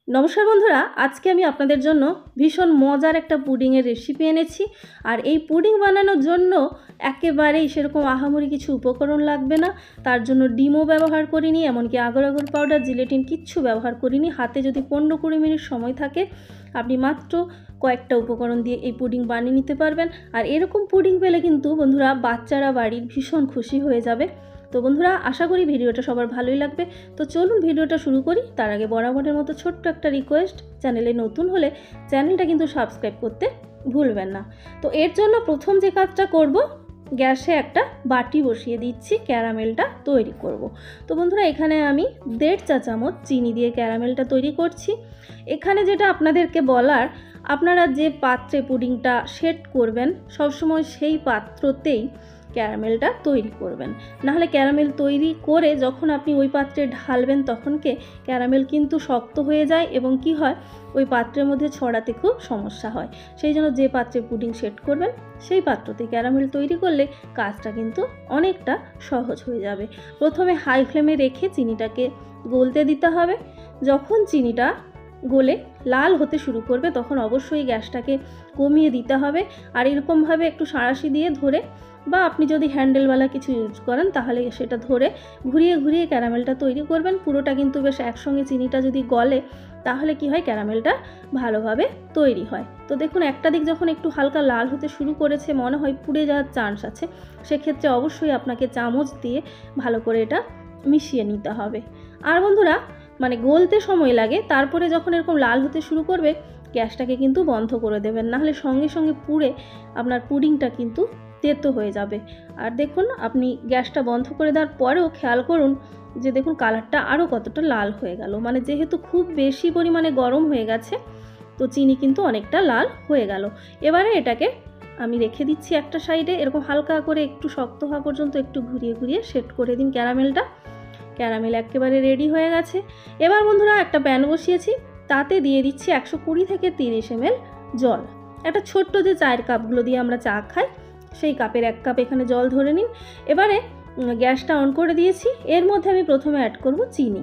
নমস্কার বন্ধুরা, আজকে আমি আপনাদের জন্য ভীষণ মজার একটা পুডিংয়ের রেসিপি এনেছি। আর এই পুডিং বানানোর জন্য একেবারেই সেরকম আহামরি কিছু উপকরণ লাগবে না। তার জন্য ডিমও ব্যবহার করিনি, এমনকি আগর আগর পাউডার, জিলেটিন কিচ্ছু ব্যবহার করিনি। হাতে যদি 15-20 মিনিট সময় থাকে, আপনি মাত্র কয়েকটা উপকরণ দিয়ে এই পুডিং বানিয়ে নিতে পারবেন। আর এরকম পুডিং পেলে কিন্তু বন্ধুরা বাচ্চারা বাড়ির ভীষণ খুশি হয়ে যাবে। তো বন্ধুরা, আশা করি ভিডিওটা সবার ভালোই লাগবে। তো চলুন ভিডিওটা শুরু করি। তার আগে বরাবরের মতো ছোট্ট একটা রিকোয়েস্ট, চ্যানেলে নতুন হলে চ্যানেলটা কিন্তু সাবস্ক্রাইব করতে ভুলবেন না। তো এর জন্য প্রথম যে কাজটা করব, গ্যাসে একটা বাটি বসিয়ে দিচ্ছি, ক্যারামেলটা তৈরি করব। তো বন্ধুরা, এখানে আমি 1.5 চা চামচ চিনি দিয়ে ক্যারামেলটা তৈরি করছি। এখানে যেটা আপনাদেরকে বলার, আপনারা যে পাত্রে পুডিংটা সেট করবেন সবসময় সেই পাত্রতেই ক্যারামেলটা তৈরি করবেন। নাহলে ক্যারামেল তৈরি করে যখন আপনি ওই পাত্রে ঢালবেন তখনকে ক্যারামেল কিন্তু শক্ত হয়ে যায় এবং কি হয়, ওই পাত্রের মধ্যে ছড়াতে খুব সমস্যা হয়। সেই জন্য যে পাত্রে পুডিং সেট করবেন সেই পাত্রতে ক্যারামেল তৈরি করলে কাজটা কিন্তু অনেকটা সহজ হয়ে যাবে। প্রথমে হাই ফ্লেমে রেখে চিনিটাকে গলতে দিতে হবে। যখন চিনিটা গলে লাল হতে শুরু করবে তখন অবশ্যই গ্যাসটাকে কমিয়ে দিতে হবে। আর এরকমভাবে একটু সাঁড়াশি দিয়ে ধরে, বা আপনি যদি হ্যান্ডেলওয়ালা কিছু ইউজ করেন তাহলে সেটা ধরে ঘুরিয়ে ঘুরিয়ে ক্যারামেলটা তৈরি করবেন। পুরোটা কিন্তু বেশ একসঙ্গে চিনিটা যদি গলে তাহলে কি হয়, ক্যারামেলটা ভালোভাবে তৈরি হয়। তো দেখুন, একটা দিক যখন একটু হালকা লাল হতে শুরু করেছে, মনে হয় পুড়ে যাওয়ার চান্স আছে, সেক্ষেত্রে অবশ্যই আপনাকে চামচ দিয়ে ভালো করে এটা মিশিয়ে নিতে হবে। আর বন্ধুরা, গলতে সময় লাগে, তারপরে যখন এরকম লাল হতে শুরু করবে গ্যাসটাকে কিন্তু বন্ধ করে দেবেন, নাহলে সঙ্গে সঙ্গে পুড়ে আপনার পুডিংটা কিন্তু তেতো হয়ে যাবে। আর দেখুন, আপনি গ্যাসটা বন্ধ করে দেওয়ার পরেও খেয়াল করুন যে দেখুন কালারটা আরও কতটা লাল হয়ে গেল। যেহেতু খুব বেশি পরিমাণে গরম হয়ে গেছে, তো চিনি কিন্তু অনেকটা লাল হয়ে গেল। এবারে এটাকে আমি রেখে দিচ্ছি একটা সাইডে। এরকম হালকা করে একটু শক্ত হওয়া পর্যন্ত একটু ঘুরিয়ে ঘুরিয়ে সেট করে দিন ক্যারামেলটা। ক্যারামেল একেবারে রেডি হয়ে গেছে। এবার বন্ধুরা, একটা প্যান বসিয়েছি, তাতে দিয়ে দিচ্ছি 120 থেকে 30 ml জল। একটা ছোট্ট যে চায়ের কাপগুলো দিয়ে আমরা চা খাই, সেই কাপের 1 কাপ এখানে জল ধরে নিন। এবারে গ্যাসটা অন করে দিয়েছি। এর মধ্যে আমি প্রথমে অ্যাড করব চিনি।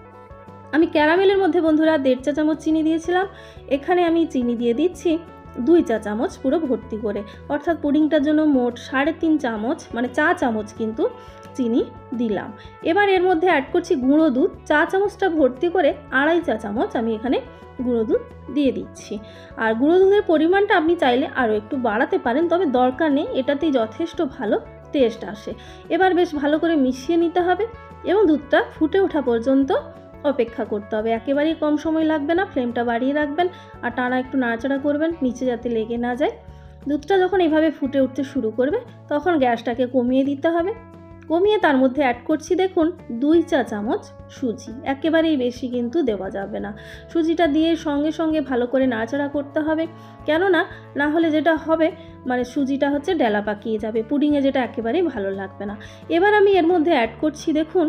আমি ক্যারামেলের মধ্যে বন্ধুরা 1.5 চা চামচ চিনি দিয়েছিলাম, এখানে আমি চিনি দিয়ে দিচ্ছি 2 চা চামচ পুরো ভর্তি করে, অর্থাৎ পুডিংটার জন্য মোট 3.5 চামচ চা চামচ কিন্তু চিনি দিলাম। এবার এর মধ্যে অ্যাড করছি গুঁড়ো দুধ। চা চামচটা ভর্তি করে 2.5 চা চামচ আমি এখানে গুঁড়ো দুধ দিয়ে দিচ্ছি। আর গুঁড়ো দুধের পরিমাণটা আপনি চাইলে আরও একটু বাড়াতে পারেন, তবে দরকার নেই, এটাতেই যথেষ্ট ভালো টেস্ট আসে। এবার বেশ ভালো করে মিশিয়ে নিতে হবে এবং দুধটা ফুটে ওঠা পর্যন্ত অপেক্ষা করতে হবে। একেবারেই কম সময় লাগবে না, ফ্লেমটা বাড়িয়ে রাখবেন আর টানা একটু নাড়াচাড়া করবেন, নিচে যাতে লেগে না যায়। দুধটা যখন এইভাবে ফুটে উঠতে শুরু করবে তখন গ্যাসটাকে কমিয়ে দিতে হবে। কমিয়ে তার মধ্যে অ্যাড করছি দেখুন 2 চা চামচ সুজি। একেবারেই বেশি কিন্তু দেওয়া যাবে না। সুজিটা দিয়ে সঙ্গে সঙ্গে ভালো করে নাড়াচাড়া করতে হবে, কেননা না হলে যেটা হবে সুজিটা ডেলা পাকিয়ে যাবে পুডিংয়ে, যেটা একেবারেই ভালো লাগবে না। এবার আমি এর মধ্যে অ্যাড করছি দেখুন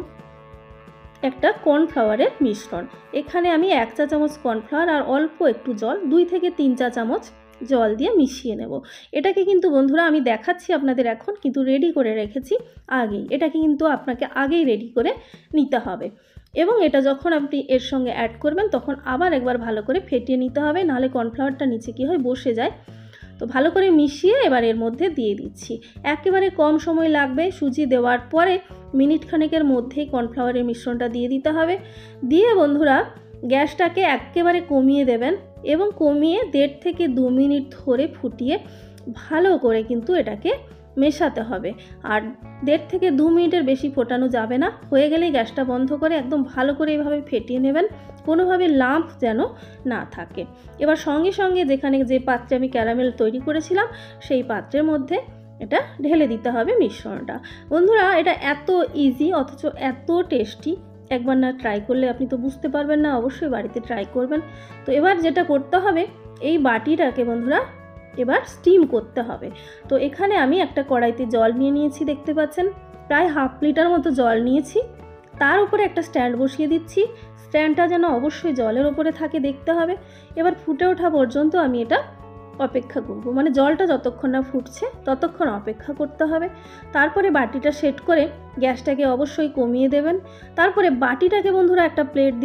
একটা কর্নফ্লাওয়ারের মিশ্রণ। এখানে আমি 1 চা চামচ কর্নফ্লাওয়ার আর অল্প একটু জল, 2 থেকে 3 চা চামচ জল দিয়ে মিশিয়ে নেব। এটাকে কিন্তু বন্ধুরা আমি দেখাচ্ছি আপনাদের এখন, কিন্তু রেডি করে রেখেছি আগেই। এটাকে কিন্তু আপনাকে আগেই রেডি করে নিতে হবে এবং এটা যখন আপনি এর সঙ্গে অ্যাড করবেন তখন আবার একবার ভালো করে ফেটিয়ে নিতে হবে, নাহলে কর্নফ্লাওয়ারটা নিচে কী হয়, বসে যায়। তো ভালো করে মিশিয়ে এবার এর মধ্যে দিয়ে দিচ্ছি। একেবারে কম সময় লাগবে, সুজি দেওয়ার পরে মিনিট খানেকের মধ্যেই কর্নফ্লাওয়ারের মিশ্রণটা দিয়ে দিতে হবে। দিয়ে বন্ধুরা গ্যাসটাকে একেবারে কমিয়ে দেবেন এবং কমিয়ে 1.5 থেকে 2 মিনিট ধরে ফুটিয়ে ভালো করে কিন্তু এটাকে মেশাতে হবে। আর 1.5 থেকে 2 মিনিটের বেশি ফোটানো যাবে না। হয়ে গেলেই গ্যাসটা বন্ধ করে একদম ভালো করে এইভাবে ফেটিয়ে নেবেন, কোনোভাবে লাম্প যেন না থাকে। এবার সঙ্গে সঙ্গে যে পাত্রে আমি ক্যারামেল তৈরি করেছিলাম সেই পাত্রের মধ্যে এটা ঢেলে দিতে হবে মিশ্রণটা। বন্ধুরা, এটা এত ইজি অথচ এত টেস্টি, একবার না ট্রাই করলে আপনি তো বুঝতে পারবেন না। অবশ্যই বাড়িতে ট্রাই করবেন। তো এবার যেটা করতে হবে, এই বাটিটাকে বন্ধুরা এবার স্টিম করতে হবে। তো এখানে আমি একটা কড়াইতে জল নিয়ে নিয়েছি, দেখতে পাচ্ছেন প্রায় 1/2 লিটার মতো জল নিয়েছি। তার উপরে একটা স্ট্যান্ড বসিয়ে দিচ্ছি। স্ট্যান্ডটা যেন অবশ্যই জলের ওপরে থাকে দেখতে হবে। এবার ফুটে ওঠা পর্যন্ত আমি এটা অপেক্ষা করব, জলটা যতক্ষণ না ফুটছে ততক্ষণ অপেক্ষা করতে হবে। তারপরে বাটিটা সেট করে গ্যাসটাকে অবশ্যই কমিয়ে দেবেন। তারপরে বাটিটাকে বন্ধুরা একটা প্লেট দিয়ে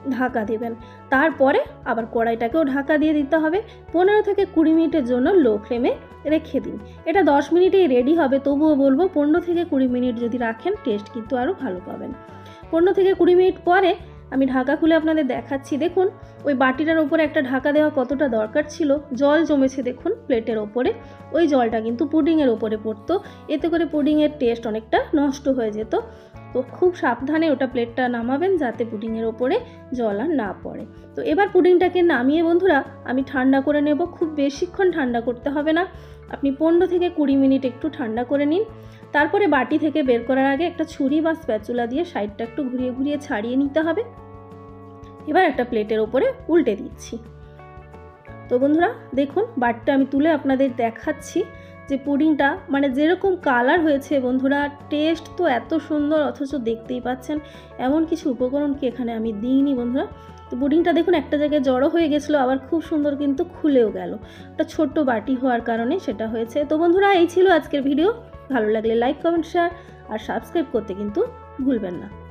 ঢাকা দেবেন। তারপরে আবার কড়াইটাকেও ঢাকা দিয়ে দিতে হবে। 15 থেকে 20 মিনিটের জন্য লো ফ্লেমে রেখে দিন। এটা 10 মিনিটেই রেডি হবে, তবুও বলবো 15 থেকে 20 মিনিট যদি রাখেন টেস্ট কিন্তু আরও ভালো পাবেন। 15 থেকে 20 মিনিট পরে আমি ঢাকা খুলে আপনাদের দেখাচ্ছি। দেখুন ওই বাটিটার ওপরে একটা ঢাকা দেওয়া কতটা দরকার ছিল, জল জমেছে দেখুন প্লেটের ওপরে, ওই জলটা কিন্তু পুডিংয়ের ওপরে পড়তো, এতে করে পুডিংয়ের টেস্ট অনেকটা নষ্ট হয়ে যেত। তো খুব সাবধানে ওটা প্লেটটা নামাবেন যাতে পুডিংয়ের ওপরে জল আর না পড়ে। তো এবার পুডিংটাকে নামিয়ে বন্ধুরা আমি ঠান্ডা করে নেব। খুব বেশিক্ষণ ঠান্ডা করতে হবে না, আপনি 15 থেকে 20 মিনিট একটু ঠান্ডা করে নিন। তারপরে বাটি থেকে বের করার আগে একটা ছুরি বা স্প্যাচুলা দিয়ে সাইডটা একটু ঘুরিয়ে ঘুরিয়ে ছাড়িয়ে নিতে হবে। এবার একটা প্লেটের ওপরে উল্টে দিচ্ছি। তো বন্ধুরা দেখুন বাটিটা আমি তুলে আপনাদের দেখাচ্ছি যে পুডিংটা মানে যেরকম কালার হয়েছে বন্ধুরা, টেস্ট তো এত সুন্দর, অথচ দেখতেই পাচ্ছেন এমন কিছু উপকরণকে এখানে আমি দিইনি বন্ধুরা। তো পুডিংটা দেখুন একটা জায়গায় জড়ো হয়ে গেছিলো, আবার খুব সুন্দর কিন্তু খুলেও গেল, একটা ছোট্ট বাটি হওয়ার কারণে সেটা হয়েছে। তো বন্ধুরা এই ছিল আজকের ভিডিও, ভালো লাগলে লাইক কমেন্ট শেয়ার আর সাবস্ক্রাইব করতে কিন্তু ভুলবেন না।